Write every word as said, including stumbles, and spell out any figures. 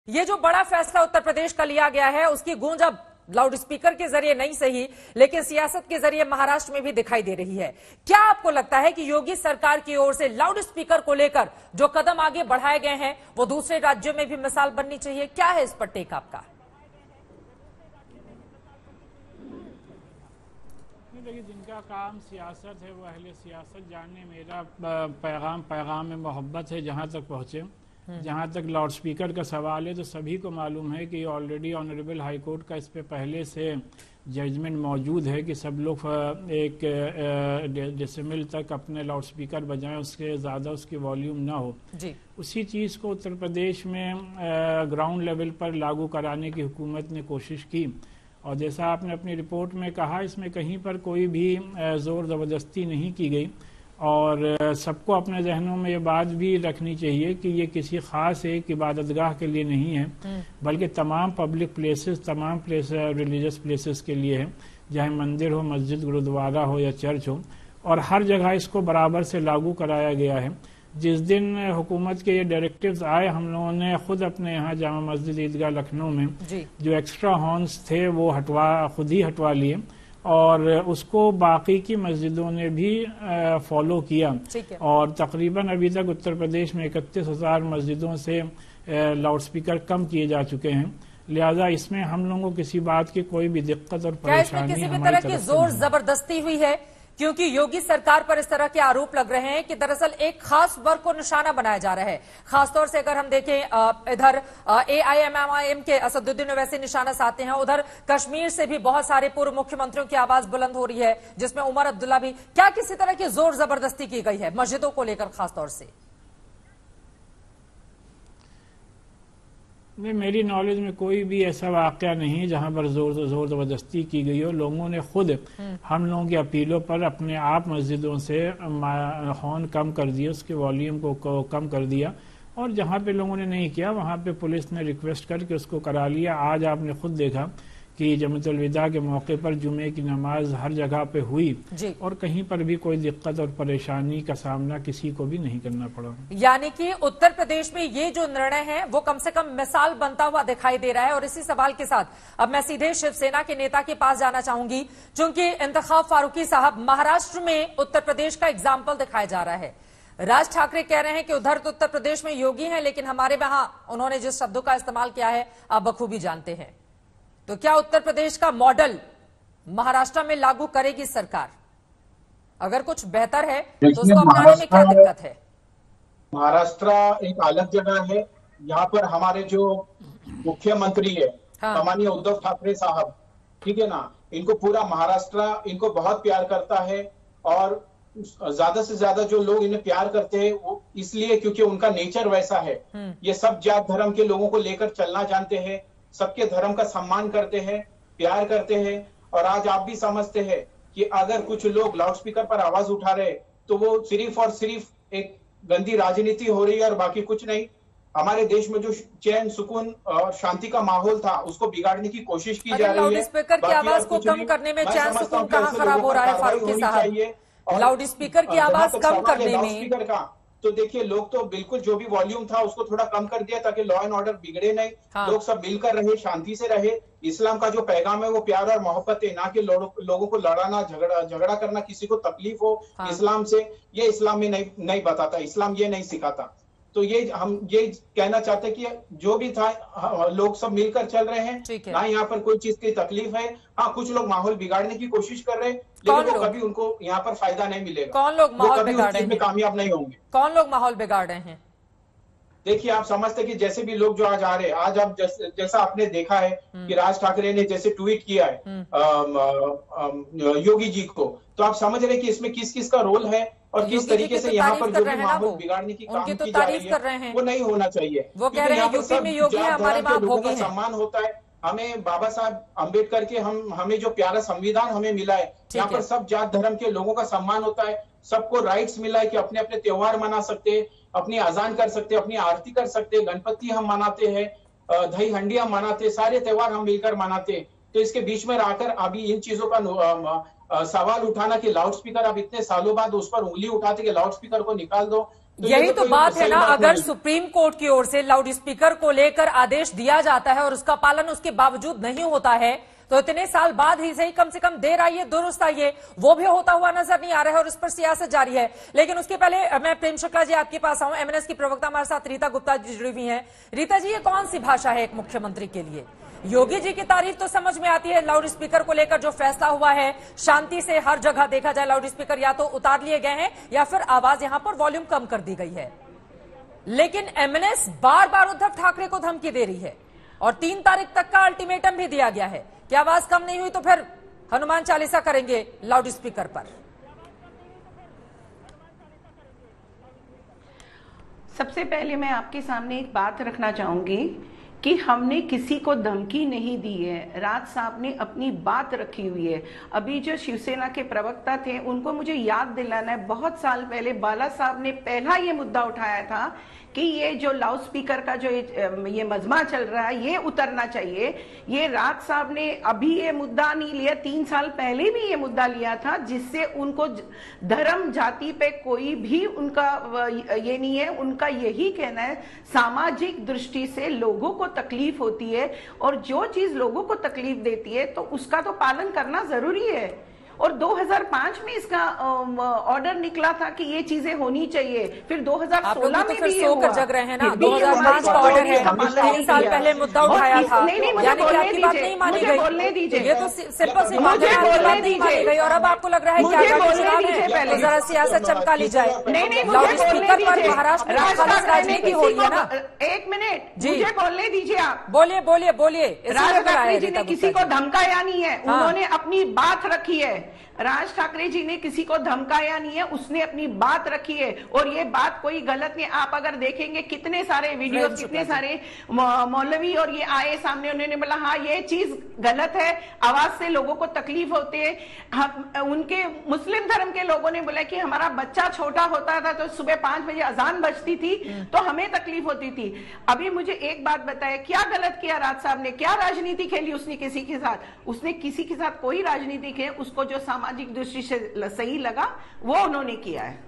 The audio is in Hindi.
ये जो बड़ा फैसला उत्तर प्रदेश का लिया गया है उसकी गूंज अब लाउड स्पीकर के जरिए नहीं सही लेकिन सियासत के जरिए महाराष्ट्र में भी दिखाई दे रही है। क्या आपको लगता है कि योगी सरकार की ओर से लाउड स्पीकर को लेकर जो कदम आगे बढ़ाए गए हैं वो दूसरे राज्यों में भी मिसाल बननी चाहिए? क्या है इस पर टेक आपका? देखिए, जिनका काम सियासत है वो अहले सियासत जाने। मेरा पैगाम पैगाम में मोहब्बत है जहां तक पहुंचे। जहां तक लाउड स्पीकर का सवाल है तो सभी को मालूम है कि ऑलरेडी ऑनरेबल हाई कोर्ट का इस पे पहले से जजमेंट मौजूद है कि सब लोग एक डेसिमल तक अपने लाउड स्पीकर बजाएं, उसके ज़्यादा उसकी वॉल्यूम ना हो जी। उसी चीज़ को उत्तर प्रदेश में ग्राउंड लेवल पर लागू कराने की हुकूमत ने कोशिश की और जैसा आपने अपनी रिपोर्ट में कहा, इसमें कहीं पर कोई भी ज़ोर ज़बरदस्ती नहीं की गई और सबको अपने जहनों में ये बात भी रखनी चाहिए कि ये किसी खास एक इबादतगाह के लिए नहीं है, बल्कि तमाम पब्लिक प्लेसेस, तमाम प्लेस रिलीजियस प्लेसेस के लिए है, चाहे मंदिर हो, मस्जिद, गुरुद्वारा हो या चर्च हो, और हर जगह इसको बराबर से लागू कराया गया है। जिस दिन हुकूमत के ये डायरेक्टिव्स आए, हम लोगों ने खुद अपने यहाँ जामा मस्जिद ईदगाह लखनऊ में जो एक्स्ट्रा हॉर्न्स थे वो हटवा खुद ही हटवा लिए और उसको बाकी की मस्जिदों ने भी फॉलो किया और तकरीबन अभी तक उत्तर प्रदेश में इकतीस हजार मस्जिदों से लाउड स्पीकर कम किए जा चुके हैं। लिहाजा इसमें हम लोगों को किसी बात की कोई भी दिक्कत और परेशानी किसी भी तरह की जोर जबरदस्ती हुई है? क्योंकि योगी सरकार पर इस तरह के आरोप लग रहे हैं कि दरअसल एक खास वर्ग को निशाना बनाया जा रहा है। खासतौर से अगर हम देखें इधर एआईएमआईएम के असदुद्दीन ओवैसी निशाना साधते हैं, उधर कश्मीर से भी बहुत सारे पूर्व मुख्यमंत्रियों की आवाज बुलंद हो रही है जिसमें उमर अब्दुल्ला भी। क्या किसी तरह की जोर जबरदस्ती की गई है मस्जिदों को लेकर खासतौर से? नहीं, मेरी नॉलेज में कोई भी ऐसा वाकया नहीं जहां पर जोर जोर जबरदस्ती की गई हो। लोगों ने खुद हम लोगों की अपीलों पर अपने आप मस्जिदों से हॉर्न कम कर दिया, उसके वॉल्यूम को, को कम कर दिया और जहां पे लोगों ने नहीं किया वहां पे पुलिस ने रिक्वेस्ट करके उसको करा लिया। आज आपने खुद देखा कि जमातुल विदा के मौके पर जुमे की नमाज हर जगह पे हुई और कहीं पर भी कोई दिक्कत और परेशानी का सामना किसी को भी नहीं करना पड़ा। यानी कि उत्तर प्रदेश में ये जो निर्णय है वो कम से कम मिसाल बनता हुआ दिखाई दे रहा है। और इसी सवाल के साथ अब मैं सीधे शिवसेना के नेता के पास जाना चाहूंगी, क्योंकि इंतखाब फारूकी साहब, महाराष्ट्र में उत्तर प्रदेश का एग्जाम्पल दिखाया जा रहा है। राज ठाकरे कह रहे हैं कि उधर तो उत्तर प्रदेश में योगी है लेकिन हमारे वहां उन्होंने जिस शब्दों का इस्तेमाल किया है आप बखूबी जानते हैं। तो क्या उत्तर प्रदेश का मॉडल महाराष्ट्र में लागू करेगी सरकार? अगर कुछ बेहतर है तो उसको अपनाने में क्या दिक्कत है? महाराष्ट्र एक अलग जगह है। यहाँ पर हमारे जो मुख्यमंत्री है माननीय हाँ। उद्धव ठाकरे साहब, ठीक है ना, इनको पूरा महाराष्ट्र इनको बहुत प्यार करता है और ज्यादा से ज्यादा जो लोग इन्हें प्यार करते हैं वो इसलिए क्योंकि उनका नेचर वैसा है। ये सब जात धर्म के लोगों को लेकर चलना जानते हैं, सबके धर्म का सम्मान करते हैं, प्यार करते हैं। और आज आप भी समझते हैं कि अगर कुछ लोग लाउड स्पीकर पर आवाज उठा रहे तो वो सिर्फ और सिर्फ एक गंदी राजनीति हो रही है और बाकी कुछ नहीं। हमारे देश में जो चैन, सुकून और शांति का माहौल था उसको बिगाड़ने की कोशिश की जा रही है। लाउड स्पीकर की आवाज को कम करने में चैन सुकून कहाँ खराब हो रहा है फारूकी साहब? लाउड स्पीकर की आवाज कम करने में तो देखिए, लोग तो बिल्कुल जो भी वॉल्यूम था उसको थोड़ा कम कर दिया ताकि लॉ एंड ऑर्डर बिगड़े नहीं। हाँ। लोग सब मिलकर रहे, शांति से रहे। इस्लाम का जो पैगाम है वो प्यार और मोहब्बत है, ना कि लोगों को लड़ाना, झगड़ा झगड़ा करना, किसी को तकलीफ हो हाँ। इस्लाम से। ये इस्लाम में नहीं नहीं बताता, इस्लाम ये नहीं सिखाता। तो ये हम ये कहना चाहते हैं कि जो भी था लोग सब मिलकर चल रहे हैं, ना यहाँ पर कोई चीज की तकलीफ है। हाँ, कुछ लोग माहौल बिगाड़ने की कोशिश कर रहे हैं लेकिन वो कभी उनको यहाँ पर फायदा नहीं मिलेगा। कौन लोग माहौल बिगाड़ रहे हैं? कामयाब नहीं होंगे। कौन लोग माहौल बिगाड़ रहे हैं? देखिए, आप समझते कि जैसे भी लोग जो आज आ रहे हैं, आज आप जैस, जैसा आपने देखा है कि राज ठाकरे ने जैसे ट्वीट किया है आम, आम, योगी जी को, तो आप समझ रहे कि इसमें किस किस का रोल है और किस तरीके से यहाँ पर जो भी माहौल बिगाड़ने की काम की जा रही है वो नहीं होना चाहिए। वो कह रहे हैं यूपी में योगी है, हमारे वहाँ भोगी है। सम्मान होता है। हमें बाबा साहब अम्बेडकर के हम हमें जो प्यारा संविधान हमें मिला है, यहाँ पर सब जात धर्म के लोगों का सम्मान होता है। सबको राइट्स मिला है कि अपने अपने त्योहार मना सकते हैं, अपनी अजान कर सकते हैं, अपनी आरती कर सकते हैं, गणपति हम मनाते हैं, दही हंडी हम मनाते हैं, सारे त्योहार हम मिलकर मनाते हैं। तो इसके बीच में रहकर अभी इन चीजों का सवाल उठाना कि लाउड स्पीकर, अब इतने सालों बाद उस पर उंगली उठाते कि लाउड स्पीकर को निकाल दो, यही तो बात है ना, अगर सुप्रीम कोर्ट की ओर से लाउड स्पीकर को लेकर आदेश दिया जाता है और उसका पालन उसके बावजूद नहीं होता है, तो इतने साल बाद ही सही कम से कम देर आइए दुरुस्त आइए, वो भी होता हुआ नजर नहीं आ रहा है और उस पर सियासत जारी है। लेकिन उसके पहले मैं प्रेम शुक्ला जी आपके पास आऊं, एमएनएस की प्रवक्ता हमारे साथ रीता गुप्ता जी जुड़ी हुई हैं। रीता जी, ये कौन सी भाषा है एक मुख्यमंत्री के लिए? योगी जी की तारीफ तो समझ में आती है, लाउड स्पीकर को लेकर जो फैसला हुआ है, शांति से हर जगह देखा जाए लाउड स्पीकर या तो उतार लिए गए हैं या फिर आवाज यहां पर वॉल्यूम कम कर दी गई है। लेकिन एमएनएस बार बार उद्धव ठाकरे को धमकी दे रही है और तीन तारीख तक का अल्टीमेटम भी दिया गया है कि आवाज कम नहीं हुई तो फिर हनुमान चालीसा करेंगे लाउड स्पीकर पर। सबसे पहले मैं आपके सामने एक बात रखना चाहूंगी कि हमने किसी को धमकी नहीं दी है, राज साहब ने अपनी बात रखी हुई है। अभी जो शिवसेना के प्रवक्ता थे उनको मुझे याद दिलाना है, बहुत साल पहले बाला साहब ने पहला ये मुद्दा उठाया था कि ये जो लाउड स्पीकर का जो ये मजमा चल रहा है ये उतरना चाहिए। ये राज साहब ने अभी ये मुद्दा नहीं लिया, तीन साल पहले भी ये मुद्दा लिया था, जिससे उनको धर्म जाति पे कोई भी उनका ये नहीं है। उनका यही कहना है सामाजिक दृष्टि से लोगों को तकलीफ होती है और जो चीज लोगों को तकलीफ देती है तो उसका तो पालन करना जरूरी है। और दो हज़ार पाँच में इसका ऑर्डर निकला था कि ये चीजें होनी चाहिए, फिर दो हज़ार सोलह में भी ये हुआ। जग रहे हैं ना, दो हज़ार पाँच का ऑर्डर है, तीन साल पहले मुद्दा उठाया था। नहीं नहीं, मुझे बोलने दीजिए, मुझे बोलने दीजिए, ये तो सिंपल सी बात नहीं मानी गई और अब आपको लग रहा है कि आगे जरा सियासत चमका ली जाए। नहीं नहीं, लाउड स्पीकर पर महाराष्ट्र में राजनीति हो रही है ना। एक मिनट मुझे बोलने दीजिए, आप बोलिए बोलिए बोलिए। राज ठाकरे जी ने किसी को धमकाया नहीं है, उन्होंने अपनी बात रखी है। राज ठाकरे जी ने किसी को धमकाया नहीं है, उसने अपनी बात रखी है और ये बात कोई गलत नहीं। आप अगर देखेंगे कितने सारे वीडियोस, कितने सारे मौलवी और ये आए सामने, उन्होंने बोला हाँ ये चीज गलत है, आवाज से लोगों को तकलीफ होती है। हम उनके मुस्लिम धर्म के लोगों ने बोला कि हमारा बच्चा छोटा होता था तो सुबह पांच बजे अजान बजती थी तो हमें तकलीफ होती थी। अभी मुझे एक बात बताए, क्या गलत किया राज साहब ने? क्या राजनीति खेली उसने किसी के साथ? उसने किसी के साथ कोई राजनीति खेली, उसको जो सामाजिक दृष्टि से सही लगा वो उन्होंने किया है।